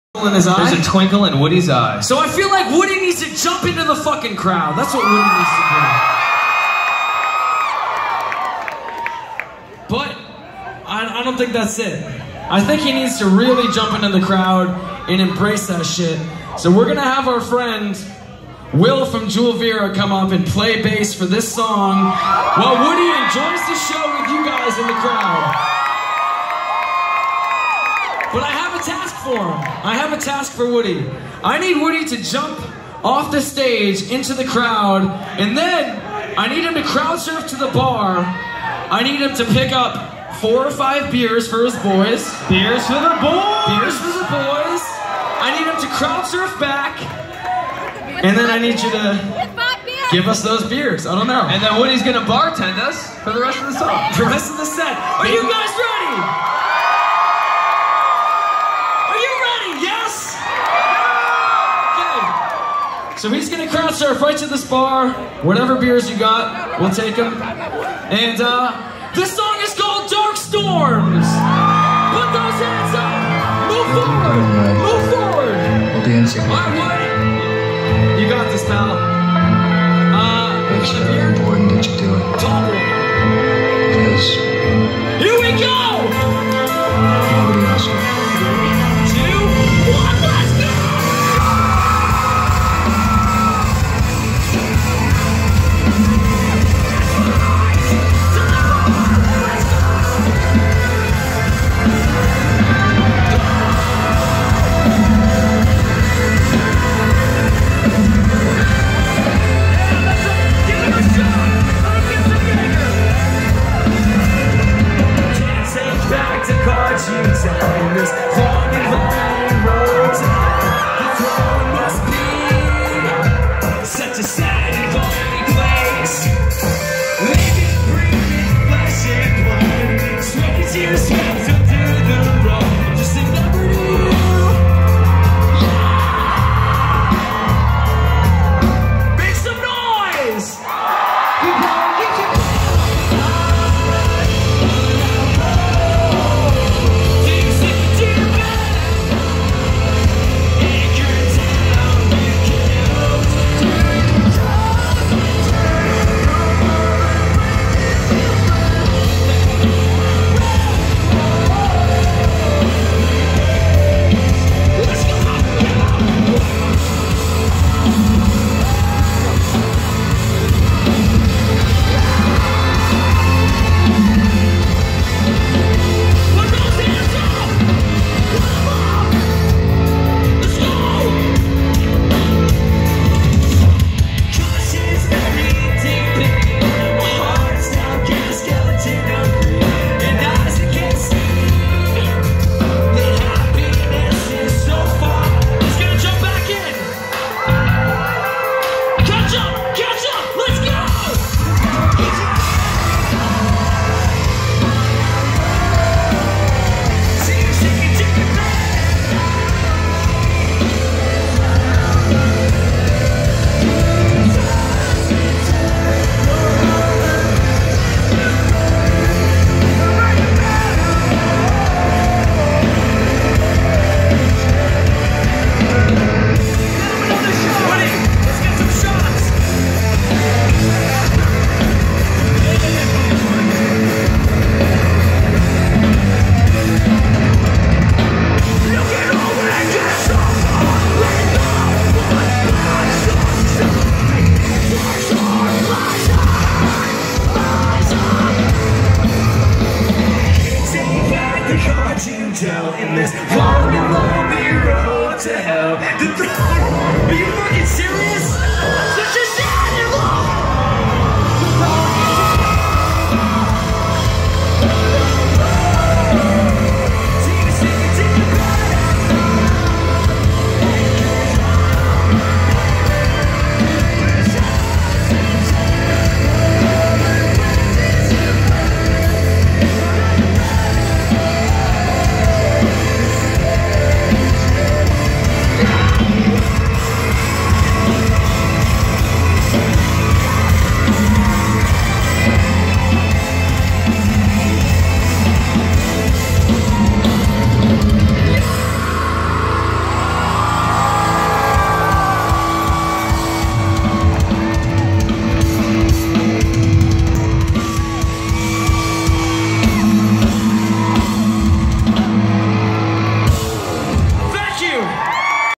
in his eye? There's a twinkle in Woody's eye. So I feel like Woody needs to jump into the fucking crowd. That's what Woody needs to do. But I don't think that's it. I think he needs to really jump into the crowd and embrace that shit. So we're gonna have our friend Will from Jewel Vera come up and play bass for this song while Woody enjoys the show with you guys in the crowd. But I have a task for him. I have a task for Woody. I need Woody to jump off the stage into the crowd, and then I need him to crowd surf to the bar. I need him to pick up 4 or 5 beers for his boys. Beers for the boys! Beers for the boys. I need him to crowd surf back, and then I need you to give us those beers. I don't know. And then Woody's gonna bartend us for the rest of the song. The rest of the set. Are you guys ready? So he's gonna crowd surf right to this bar. Whatever beers you got, we'll take them. And this song is called Dark Storms. Put those hands up. Move forward. Move forward. We'll dance again. All right, Woody. You got this, pal. Make sure it's important that you do it. Tall boy.